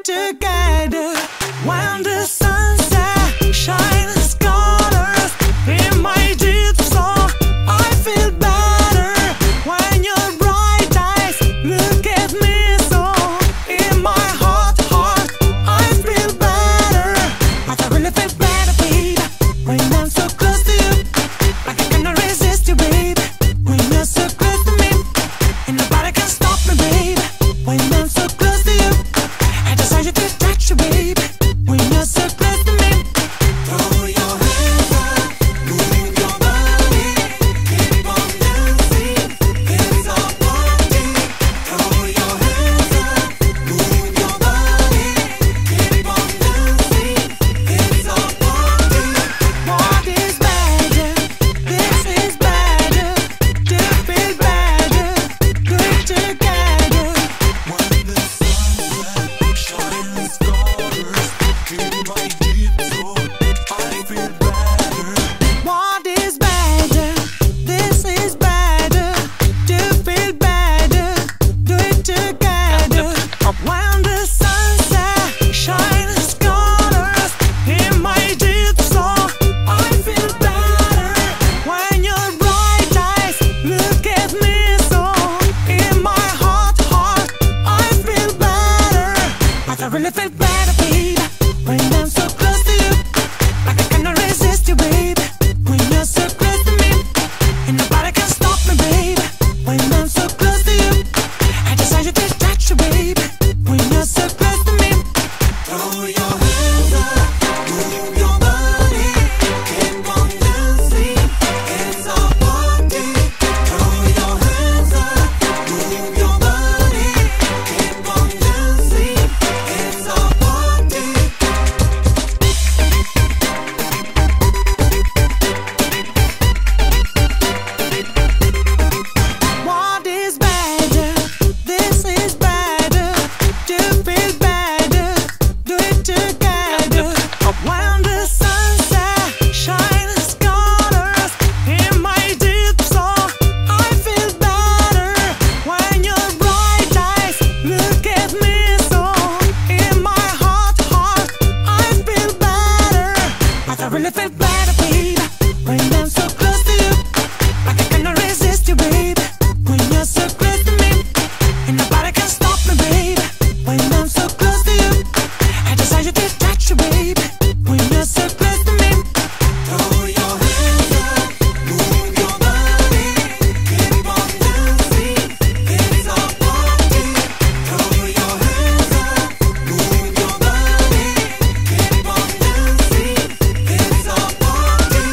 together when the sunset shines colors in my deep soul. I feel better when your bright eyes look at me. So in my heart, I feel better. But I really feel better, babe, when I'm so close to you. Like I cannot resist you, babe, when you're so close to me. And nobody can stop me, babe, when I'm so close to you. I decided to touch you, babe, when you're so close to me. Throw your hands up, move your body, keep on dancing, it's a party. Throw your hands up, move your body, keep on dancing, it's a party. What is better? This is better. To feel better, good together. When the sunset shines colors in my deep soul, I feel better. What is better? This is better. To feel better, good together. When the sunset shines colors in my deep soul, I feel better. When your bright eyes look at me. So in my heart, I feel better. But I really feel better, babe, when I'm so close to you. Like I cannot resist you, babe, when you're so close to me. And nobody can stop me, babe, when I'm so close to you. I decided to touch you, babe, when you're so close to me. Throw your hands up, move your body, keep on dancing, it's a party. Throw your hands up, move your body, keep on dancing, it's a party. What is better? This is better. To feel better, do it together. When the sunset shines colors in my deep soul, I feel better. When your bright eyes look at me. So in my heart, I feel better. But I really feel better, babe, when I'm so close to you. Like I cannot resist you, babe, when you're so close to me. And nobody can stop me, babe, when I'm so close to you. I decided to touch you, babe, when you're so close to me. Throw your hands up, move your body, keep on dancing, it's a party. Throw your hands up, move your body, keep on dancing, it's a party.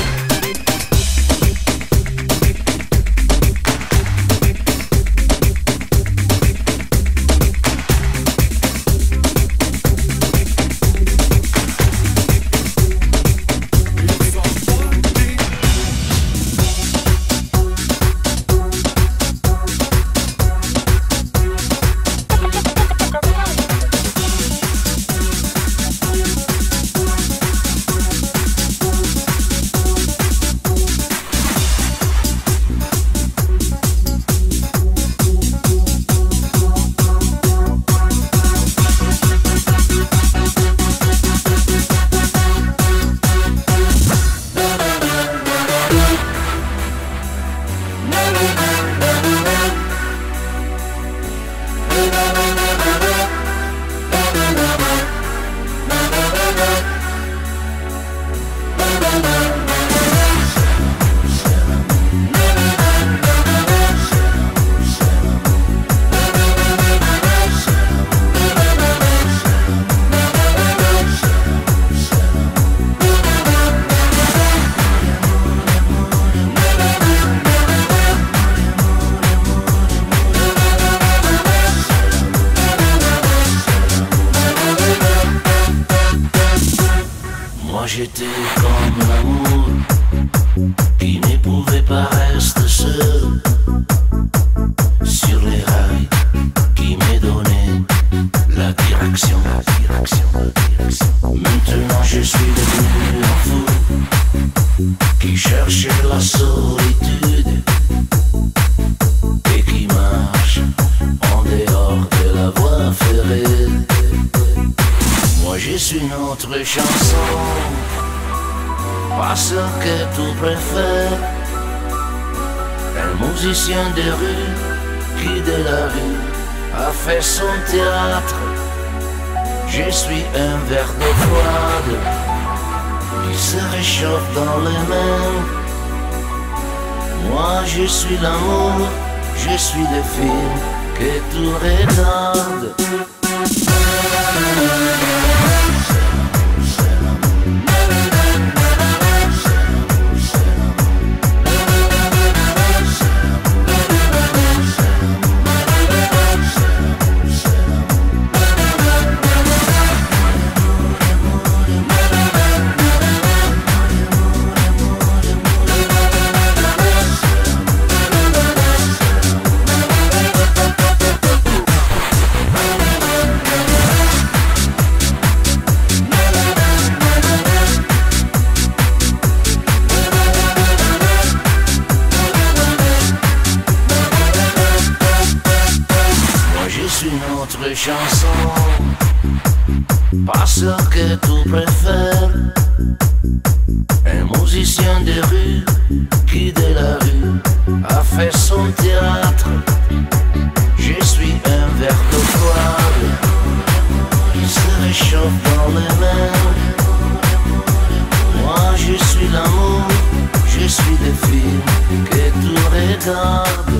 Moi j'étais comme l'amour qui n'éprouvait pas rester seul sur les rails qui m'est donné la direction. Maintenant je suis devenu un fou qui cherchait la solitude et qui marche en dehors de la voie ferrée. Moi je suis notre chanson, pas ce que tu préfères. Un musicien de rue qui de la rue a fait son théâtre. Je suis un verre d'eau froide qui se réchauffe dans les mains. Moi je suis l'amour, je suis le film que tu regardes. Notre chanson, pas ce que tu préfères. Un musicien de rue qui de la rue a fait son théâtre. Je suis un verre d'eau froide qui se réchauffe dans les mains. Moi je suis l'amour, je suis le film que tu regardes.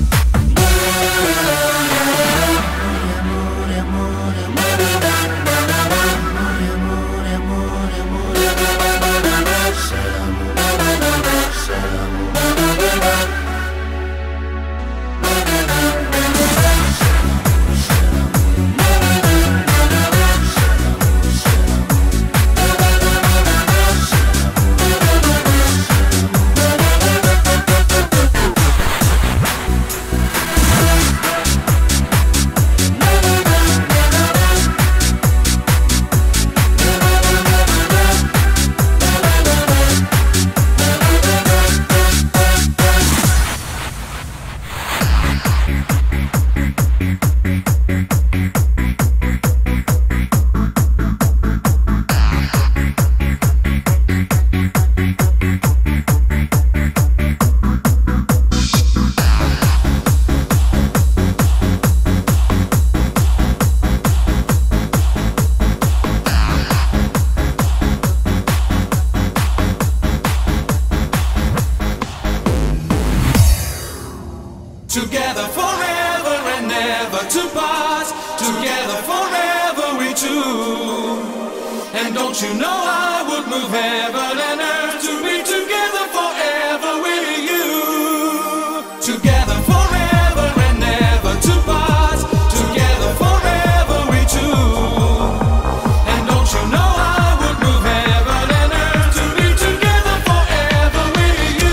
Together forever and never to part. Together forever we two. And don't you know I would move heaven and earth to be together forever with you. Together forever and never to part. Together forever we two. And don't you know I would move heaven and earth to be together forever with you.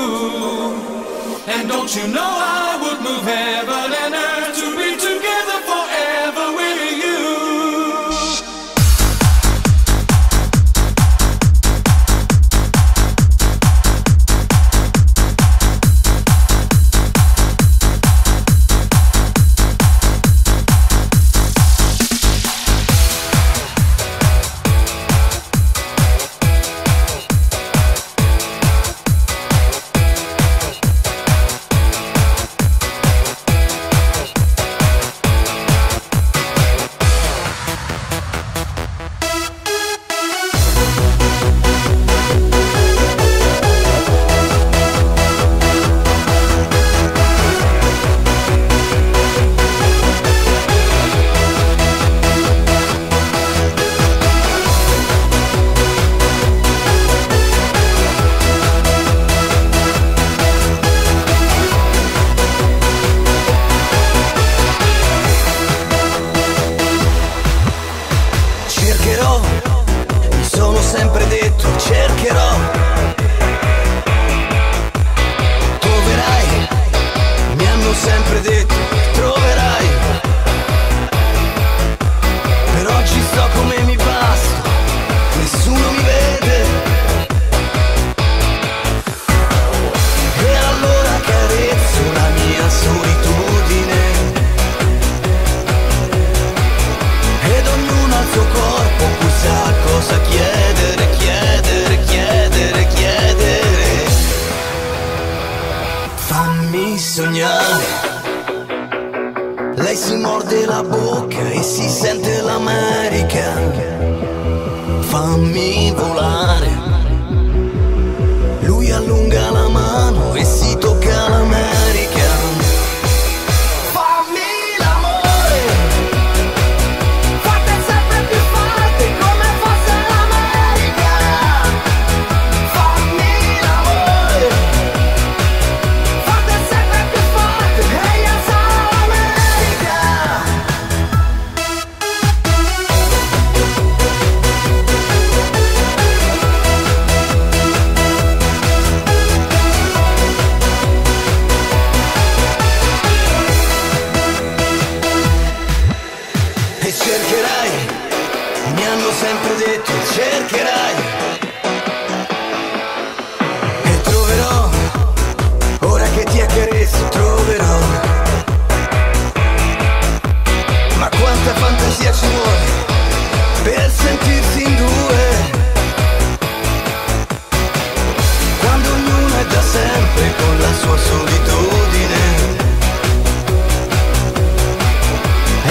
And don't you know I would move heaven and earth to be together forever with you.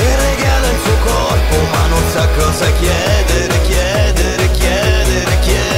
Cosa chiedere, chiedere, chiedere, chiedere.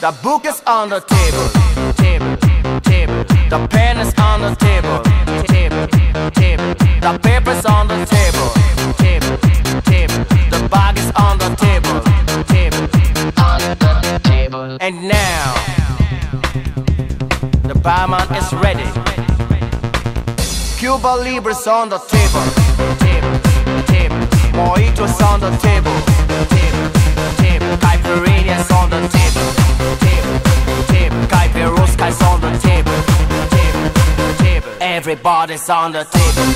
The book is on the table, table, table. The pen is on the table, table, table. The paper's on the table, table, table. The bag is on the table, table, on the table. And now the barman is ready. Cuba Libre's on the table, table, table. Mojito's on the table, table, table. Caipirinha's on the table, table, table. Caipiruska's on the table, table, table. Everybody's on the table.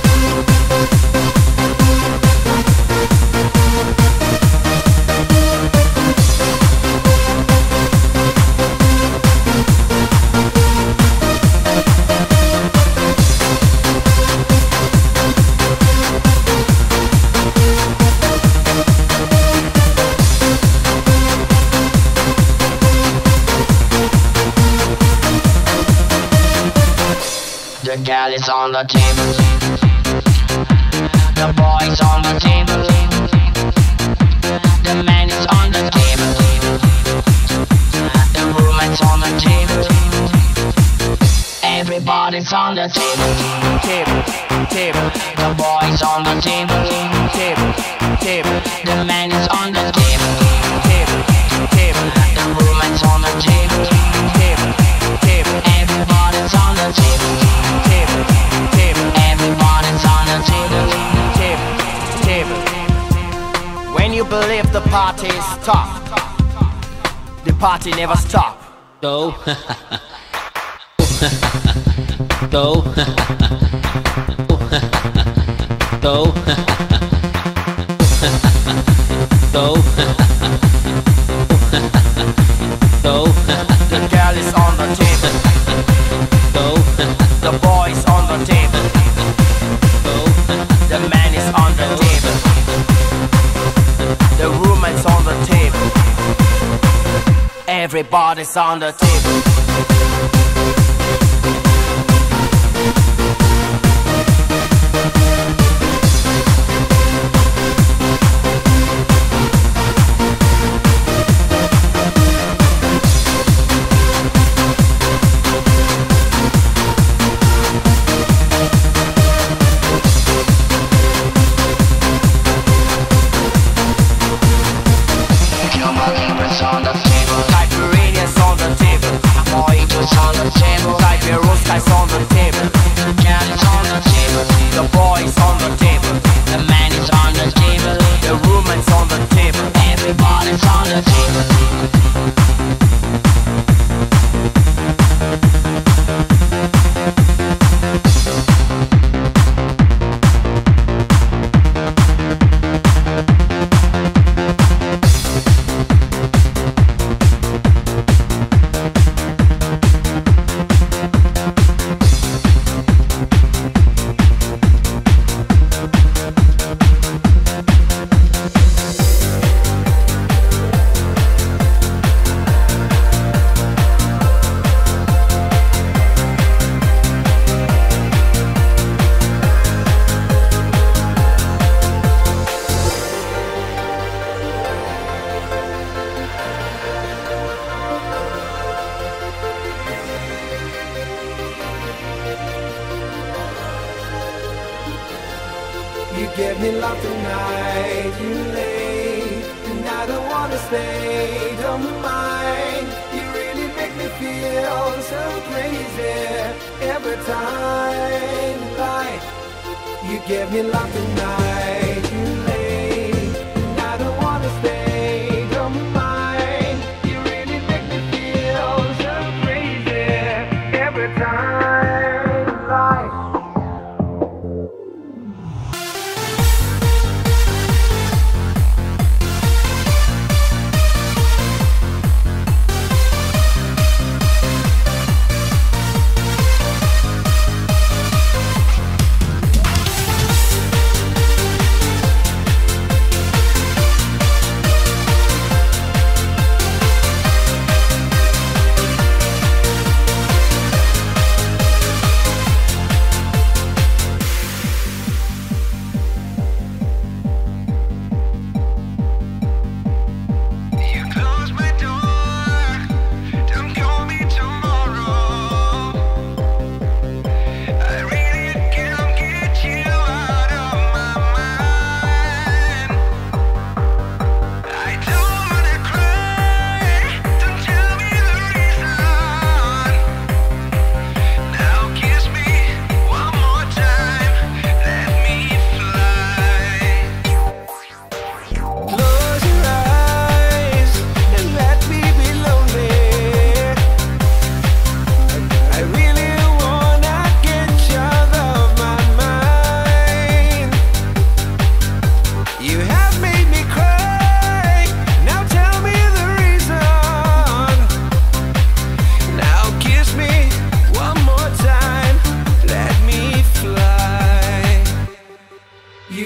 The girl is on the table. The boy is on the table. The man is on the table. The woman's on the table. Everybody's on the table. Table, table. The boy is on the table. Table, table. The man is on the table. Table, table. The woman's on the table. Table, table. Everybody's on the table. Table, table. Everybody's on the table. Table, table. When you believe the party is top, the party never stop. Go. Go. Go. Go. Go. The girl is on the table. Go. The boy is on the table. The man is on the table. The woman's on the table. Everybody's on the table. On the table. Caipirinha's on the table. Mojito's on the table. Caipiruska's on the table. The girl is on the table. The boy is on the table. The man is on the table. The woman's on the table. Everybody's on the table. You give me love tonight, you lay, and I don't wanna stay, don't mind. You really make me feel so crazy every time. Like, you give me love tonight, you lay, and I don't wanna stay, don't mind. You really make me feel so crazy every time. Like,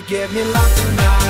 give me love tonight.